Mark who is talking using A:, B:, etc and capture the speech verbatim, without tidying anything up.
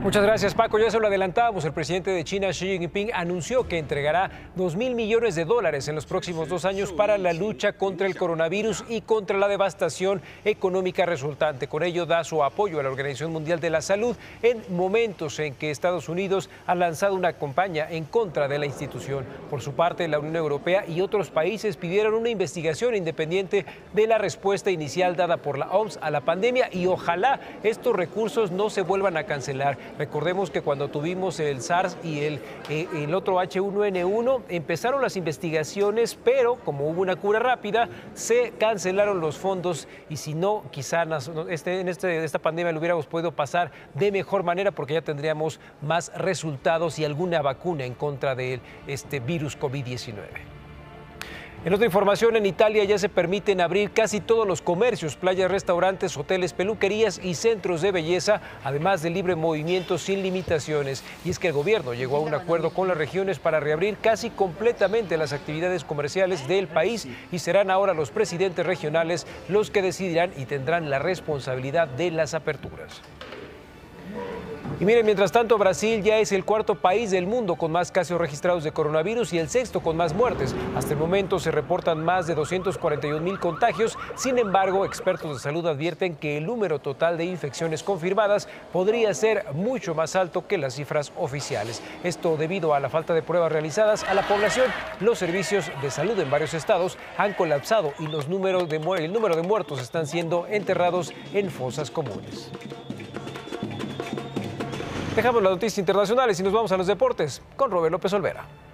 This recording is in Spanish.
A: Muchas gracias, Paco. Ya se lo adelantábamos, el presidente de China, Xi Jinping, anunció que entregará dos mil millones de dólares en los próximos dos años para la lucha contra el coronavirus y contra la devastación económica resultante. Con ello da su apoyo a la Organización Mundial de la Salud en momentos en que Estados Unidos ha lanzado una campaña en contra de la institución. Por su parte, la Unión Europea y otros países pidieron una investigación independiente de la respuesta inicial dada por la O M S a la pandemia y ojalá estos recursos no se vuelvan a cancelar. Recordemos que cuando tuvimos el SARS y el, eh, el otro H uno N uno, empezaron las investigaciones, pero como hubo una cura rápida, se cancelaron los fondos y si no, quizá este, en este, esta pandemia lo hubiéramos podido pasar de mejor manera porque ya tendríamos más resultados y alguna vacuna en contra de este virus COVID diecinueve. En otra información, en Italia ya se permiten abrir casi todos los comercios, playas, restaurantes, hoteles, peluquerías y centros de belleza, además de libre movimiento sin limitaciones. Y es que el gobierno llegó a un acuerdo con las regiones para reabrir casi completamente las actividades comerciales del país y serán ahora los presidentes regionales los que decidirán y tendrán la responsabilidad de las aperturas. Y miren, mientras tanto, Brasil ya es el cuarto país del mundo con más casos registrados de coronavirus y el sexto con más muertes. Hasta el momento se reportan más de doscientos cuarenta y un mil contagios. Sin embargo, expertos de salud advierten que el número total de infecciones confirmadas podría ser mucho más alto que las cifras oficiales. Esto debido a la falta de pruebas realizadas a la población. Los servicios de salud en varios estados han colapsado y los números de mu- el número de muertos están siendo enterrados en fosas comunes. Dejamos las noticias internacionales y nos vamos a los deportes con Robert López Olvera.